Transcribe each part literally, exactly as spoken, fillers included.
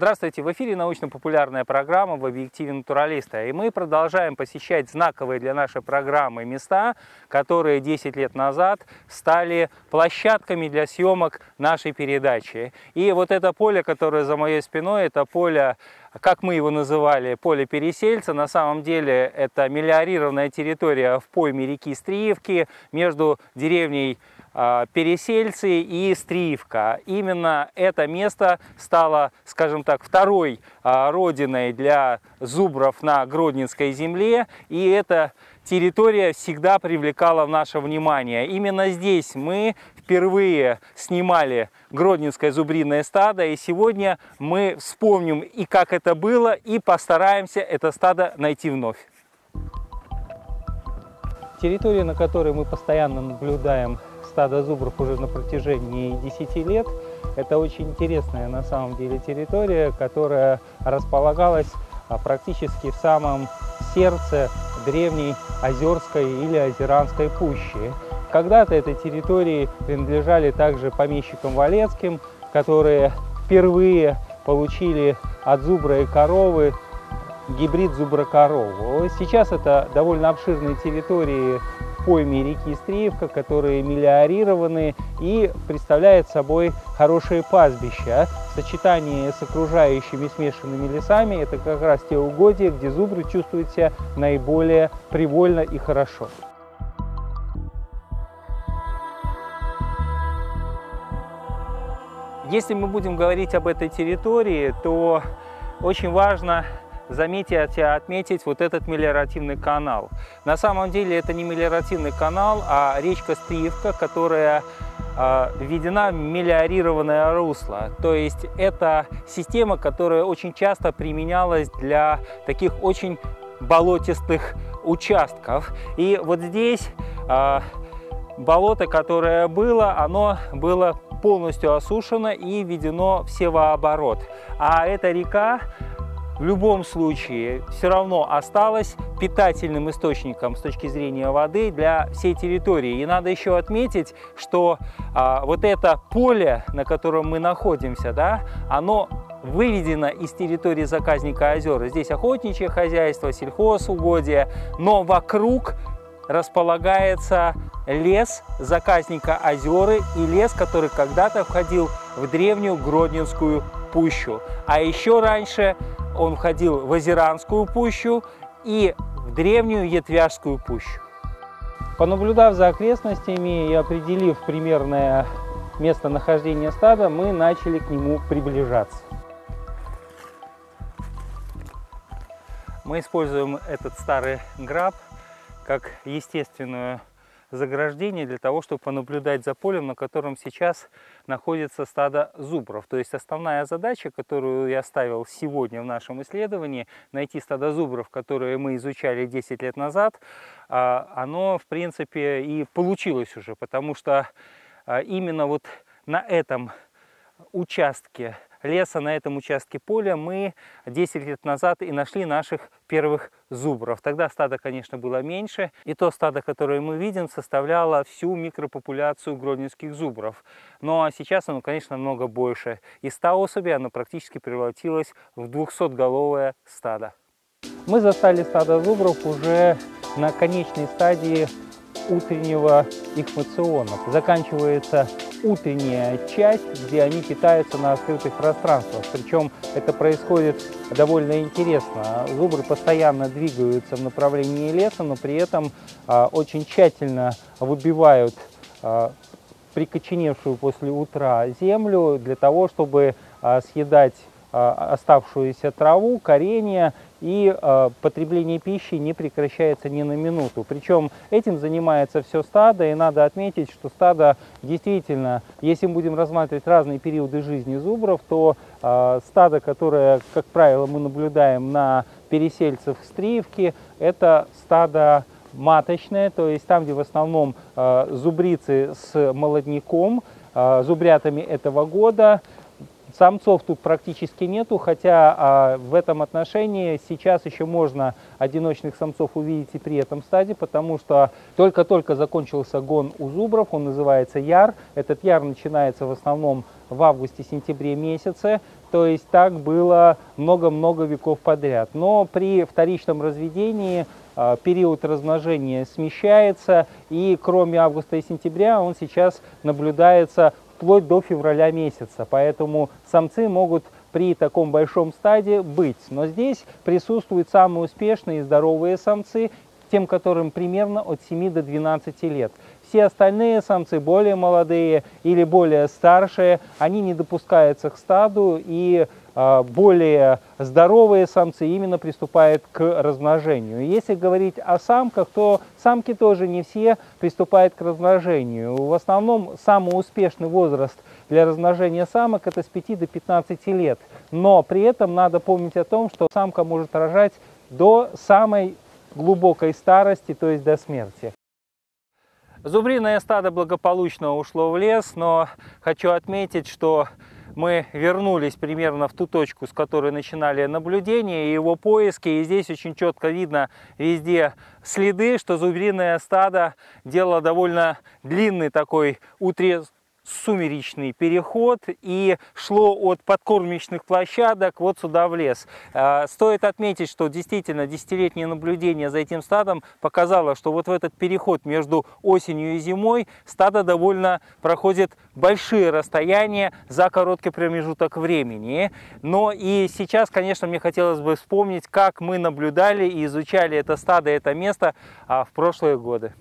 Здравствуйте! В эфире научно-популярная программа «В объективе натуралиста». И мы продолжаем посещать знаковые для нашей программы места, которые десять лет назад стали площадками для съемок нашей передачи. И вот это поле, которое за моей спиной, это поле, как мы его называли, поле Пересельца. На самом деле это мелиорированная территория в пойме реки Стриевки между деревней Пересельцы и Стриевка. Именно это место стало, скажем так, второй родиной для зубров на Гродненской земле, и эта территория всегда привлекала наше внимание. Именно здесь мы впервые снимали гродненское зубриное стадо, и сегодня мы вспомним и как это было, и постараемся это стадо найти вновь. Территория, на которой мы постоянно наблюдаем стадо зубров уже на протяжении десяти лет, это очень интересная на самом деле территория, которая располагалась практически в самом сердце древней Озерской или Озеранской пущи. Когда-то этой территории принадлежали также помещикам Валецким, которые впервые получили от зубра и коровы гибрид зубра-корову. Сейчас это довольно обширные территории в пойме реки Стриевка, которые мелиорированы и представляют собой хорошие пастбища. В сочетании с окружающими смешанными лесами это как раз те угодья, где зубры чувствуют себя наиболее привольно и хорошо. Если мы будем говорить об этой территории, то очень важно заметить и отметить вот этот мелиоративный канал. На самом деле это не мелиоративный канал, а речка Стриевка, которая э, введена в мелиорированное русло. То есть это система, которая очень часто применялась для таких очень болотистых участков. И вот здесь э, болото, которое было, оно было полностью осушено и введено в севооборот. А эта река в любом случае все равно осталась питательным источником с точки зрения воды для всей территории. И надо еще отметить, что а, вот это поле, на котором мы находимся, да, оно выведено из территории заказника озера. Здесь охотничье хозяйство, сельхозугодие, но вокруг располагается лес заказника Озеры и лес, который когда-то входил в древнюю Гродненскую пущу. А еще раньше он входил в Озеранскую пущу и в древнюю Ятвяжскую пущу. Понаблюдав за окрестностями и определив примерное местонахождение стада, мы начали к нему приближаться. Мы используем этот старый граб как естественное заграждение для того, чтобы понаблюдать за полем, на котором сейчас находится стадо зубров. То есть основная задача, которую я ставил сегодня в нашем исследовании, найти стадо зубров, которые мы изучали десять лет назад, оно в принципе и получилось уже, потому что именно вот на этом участке леса, на этом участке поля мы десять лет назад и нашли наших первых зубров. Тогда стадо, конечно, было меньше, и то стадо, которое мы видим, составляло всю микропопуляцию гродненских зубров. Ну а сейчас оно, конечно, намного больше. Из ста особей оно практически превратилось в двухсотголовое стадо. Мы застали стадо зубров уже на конечной стадии утреннего ихмациона. Заканчивается утренняя часть, где они питаются на открытых пространствах. Причем это происходит довольно интересно. Зубры постоянно двигаются в направлении леса, но при этом а, очень тщательно выбивают а, прикоченевшую после утра землю для того, чтобы а, съедать а, оставшуюся траву, коренья, и э, потребление пищи не прекращается ни на минуту. Причем этим занимается все стадо, и надо отметить, что стадо действительно, если мы будем рассматривать разные периоды жизни зубров, то э, стадо, которое, как правило, мы наблюдаем на Пересельцах в Стриевке, это стадо маточное, то есть там, где в основном э, зубрицы с молодняком, э, зубрятами этого года. Самцов тут практически нету, хотя а, в этом отношении сейчас еще можно одиночных самцов увидеть и при этом стаде, потому что только-только закончился гон у зубров, он называется яр. Этот яр начинается в основном в августе-сентябре месяце. то есть так было много-много веков подряд. Но при вторичном разведении э, период размножения смещается, и кроме августа и сентября он сейчас наблюдается вплоть до февраля месяца. Поэтому самцы могут при таком большом стаде быть. Но здесь присутствуют самые успешные и здоровые самцы, тем, которым примерно от семи до двенадцати лет. Все остальные самцы, более молодые или более старшие, они не допускаются к стаду, и э, более здоровые самцы именно приступают к размножению. Если говорить о самках, то самки тоже не все приступают к размножению. В основном самый успешный возраст для размножения самок – это с пяти до пятнадцати лет. Но при этом надо помнить о том, что самка может рожать до самой глубокой старости, то есть до смерти. Зубриное стадо благополучно ушло в лес, но хочу отметить, что мы вернулись примерно в ту точку, с которой начинали наблюдение и его поиски. И здесь очень четко видно везде следы, что зубриное стадо делало довольно длинный такой утрез... сумеречный переход и шло от подкормочных площадок вот сюда в лес. Стоит отметить, что действительно десятилетнее наблюдение за этим стадом показало, что вот в этот переход между осенью и зимой стадо довольно проходит большие расстояния за короткий промежуток времени. Но и сейчас, конечно, мне хотелось бы вспомнить, как мы наблюдали и изучали это стадо, это место в прошлые годы.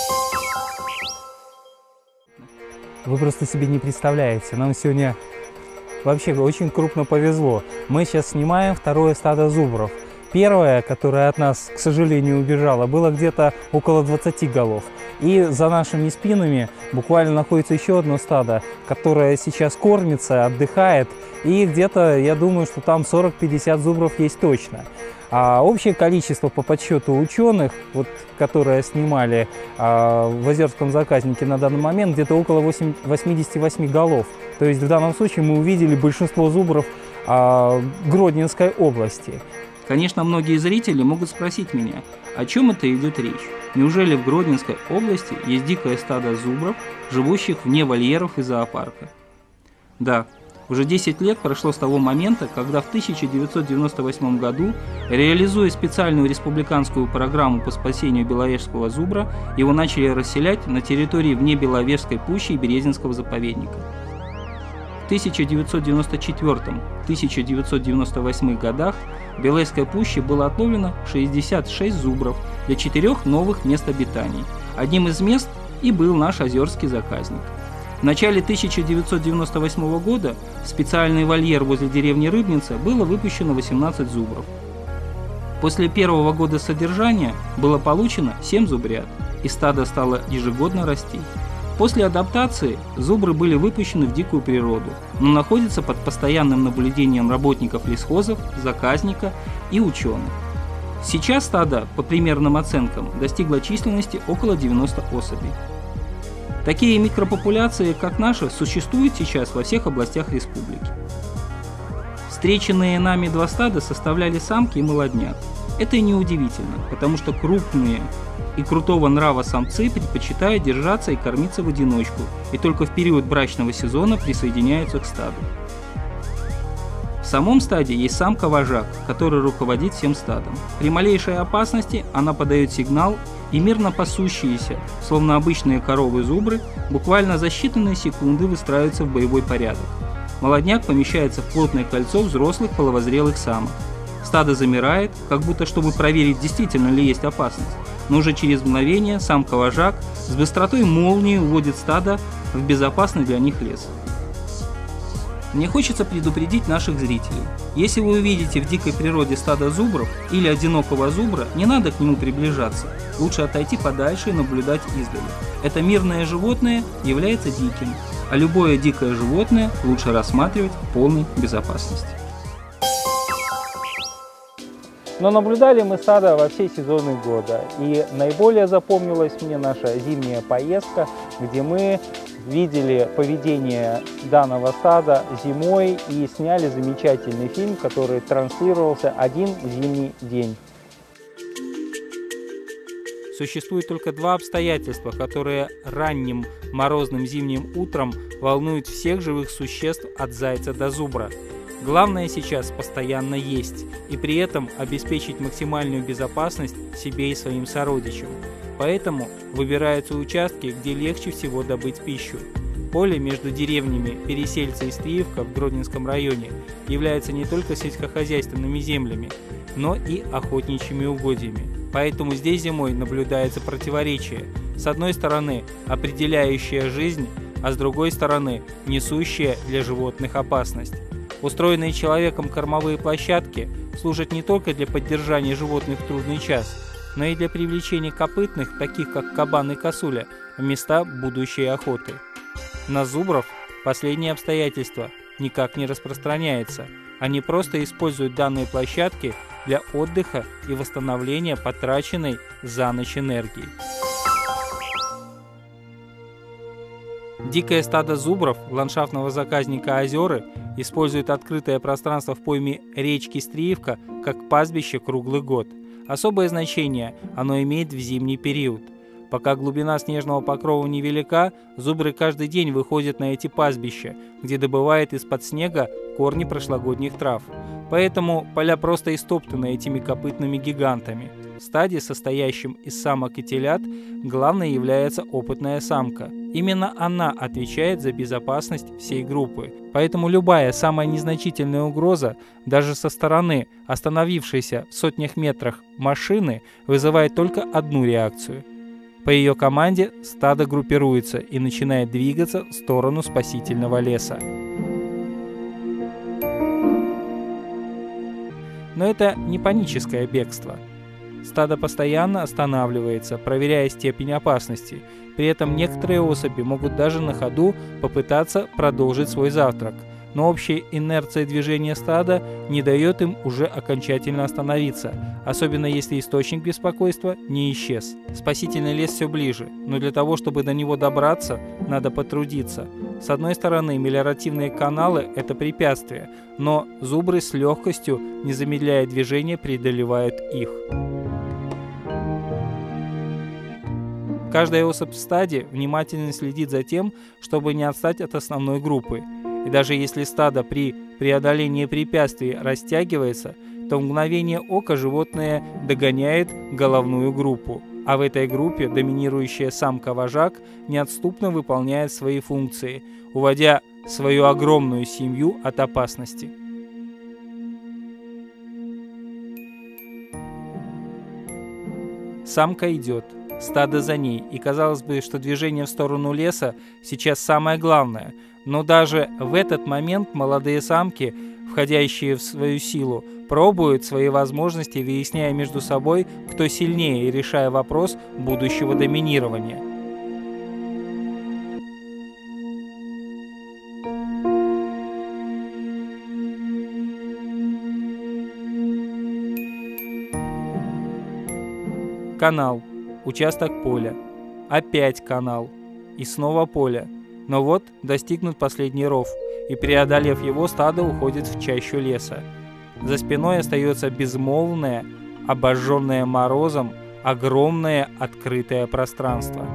Вы просто себе не представляете, нам сегодня вообще очень крупно повезло. Мы сейчас снимаем второе стадо зубров. Первое, которое от нас, к сожалению, убежало, было где-то около двадцати голов. И за нашими спинами буквально находится еще одно стадо, которое сейчас кормится, отдыхает. И где-то, я думаю, что там сорок-пятьдесят зубров есть точно. А общее количество по подсчету ученых, вот, которые снимали а, в Озерском заказнике на данный момент, где-то около восьмидесяти восьми голов. То есть в данном случае мы увидели большинство зубров а, Гродненской области. Конечно, многие зрители могут спросить меня, о чем это идет речь? Неужели в Гродненской области есть дикое стадо зубров, живущих вне вольеров и зоопарка? Да. Уже десять лет прошло с того момента, когда в тысяча девятьсот девяносто восьмом году, реализуя специальную республиканскую программу по спасению беловежского зубра, его начали расселять на территории вне Беловежской пущи и Березинского заповедника. В тысяча девятьсот девяносто четвёртом — тысяча девятьсот девяносто восьмом годах в Беловежской пуще было отловлено шестьдесят шесть зубров для четырех новых мест обитаний. Одним из мест и был наш озерский заказник. В начале тысяча девятьсот девяносто восьмого года в специальный вольер возле деревни Рыбница было выпущено восемнадцать зубров. После первого года содержания было получено семь зубрят, и стадо стало ежегодно расти. После адаптации зубры были выпущены в дикую природу, но находятся под постоянным наблюдением работников лесхозов, заказника и ученых. Сейчас стадо, по примерным оценкам, достигло численности около девяноста особей. Такие микропопуляции, как наша, существуют сейчас во всех областях республики. Встреченные нами два стада составляли самки и молодняк. Это и неудивительно, потому что крупные и крутого нрава самцы предпочитают держаться и кормиться в одиночку, и только в период брачного сезона присоединяются к стаду. В самом стаде есть самка-вожак, который руководит всем стадом. При малейшей опасности она подает сигнал, и мирно пасущиеся, словно обычные коровы-зубры, буквально за считанные секунды выстраиваются в боевой порядок. Молодняк помещается в плотное кольцо взрослых половозрелых самок. Стадо замирает, как будто чтобы проверить, действительно ли есть опасность, но уже через мгновение самка-вожак с быстротой молнии уводит стадо в безопасный для них лес. Мне хочется предупредить наших зрителей. Если вы увидите в дикой природе стадо зубров или одинокого зубра, не надо к нему приближаться. Лучше отойти подальше и наблюдать издали. Это мирное животное является диким, а любое дикое животное лучше рассматривать в полной безопасности. Но наблюдали мы стадо во все сезоны года. И наиболее запомнилась мне наша зимняя поездка, где мы видели поведение данного стада зимой и сняли замечательный фильм, который транслировался один зимний день. Существует только два обстоятельства, которые ранним морозным зимним утром волнуют всех живых существ от зайца до зубра. Главное сейчас постоянно есть и при этом обеспечить максимальную безопасность себе и своим сородичам. Поэтому выбираются участки, где легче всего добыть пищу. Поле между деревнями Пересельцы и Стриевка в Гродненском районе является не только сельскохозяйственными землями, но и охотничьими угодьями. Поэтому здесь зимой наблюдается противоречие. С одной стороны, определяющая жизнь, а с другой стороны, несущая для животных опасность. Устроенные человеком кормовые площадки служат не только для поддержания животных в трудный час, но и для привлечения копытных, таких как кабан и косуля, в места будущей охоты. На зубров последнее обстоятельство никак не распространяется. Они просто используют данные площадки для отдыха и восстановления потраченной за ночь энергии. Дикое стадо зубров ландшафтного заказника «Озеры» использует открытое пространство в пойме речки Стриевка как пастбище круглый год. Особое значение оно имеет в зимний период. Пока глубина снежного покрова невелика, зубры каждый день выходят на эти пастбища, где добывают из-под снега корни прошлогодних трав. Поэтому поля просто истоптаны этими копытными гигантами. В стаде, состоящем из самок и телят, главной является опытная самка. Именно она отвечает за безопасность всей группы. Поэтому любая самая незначительная угроза, даже со стороны остановившейся в сотнях метрах машины, вызывает только одну реакцию. По ее команде стадо группируется и начинает двигаться в сторону спасительного леса. Но это не паническое бегство. Стадо постоянно останавливается, проверяя степень опасности. При этом некоторые особи могут даже на ходу попытаться продолжить свой завтрак. Но общая инерция движения стада не дает им уже окончательно остановиться, особенно если источник беспокойства не исчез. Спасительный лес все ближе, но для того, чтобы до него добраться, надо потрудиться. С одной стороны, мелиоративные каналы – это препятствие, но зубры с легкостью, не замедляя движение, преодолевают их. Каждая особь в стаде внимательно следит за тем, чтобы не отстать от основной группы. И даже если стадо при преодолении препятствий растягивается, то в мгновение ока животное догоняет головную группу. А в этой группе доминирующая самка-вожак неотступно выполняет свои функции, уводя свою огромную семью от опасности. Самка идет, стадо за ней, и казалось бы, что движение в сторону леса сейчас самое главное. Но даже в этот момент молодые самки, входящие в свою силу, пробуют свои возможности, выясняя между собой, кто сильнее, и решая вопрос будущего доминирования. Канал, участок поля, опять канал и снова поле. Но вот достигнут последний ров, и, преодолев его, стадо уходит в чащу леса. За спиной остается безмолвное, обожженное морозом, огромное открытое пространство.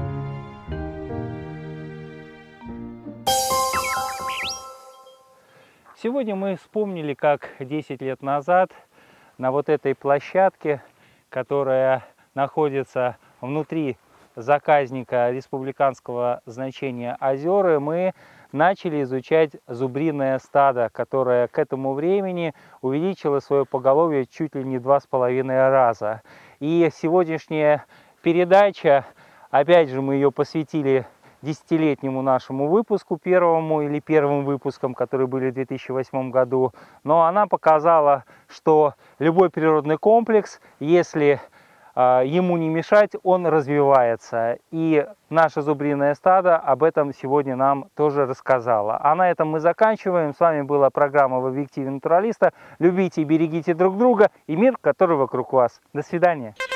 Сегодня мы вспомнили, как десять лет назад на вот этой площадке, которая находится внутри заказника республиканского значения «Озеры», мы начали изучать зубриное стадо, которое к этому времени увеличило свое поголовье чуть ли не два с половиной раза. И сегодняшняя передача, опять же, мы ее посвятили десятилетнему нашему выпуску, первому или первым выпускам, которые были в две тысячи восьмом году, но она показала, что любой природный комплекс, если ему не мешать, он развивается. И наше зубриное стадо об этом сегодня нам тоже рассказало. А на этом мы заканчиваем. С вами была программа «В объективе натуралиста». Любите и берегите друг друга и мир, который вокруг вас. До свидания.